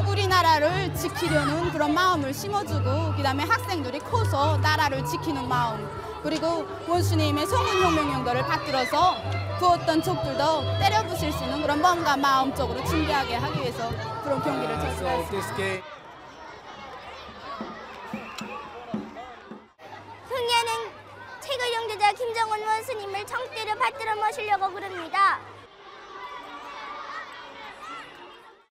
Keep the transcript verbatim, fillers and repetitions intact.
우리나라를 지키려는 그런 마음을 심어주고 그다음에 학생들이 커서 나라를 지키는 마음 그리고 원수님의 성운혁명연가를 받들어서 그 어떤 적들도 때려 부실 수 있는 그런 뭔가 마음적으로 준비하게 하기 위해서 그런 경기를 제출했습니다. 흥예는 최고 영제자 김정은 원수님을 청대로 받들어 모시려고 그럽니다.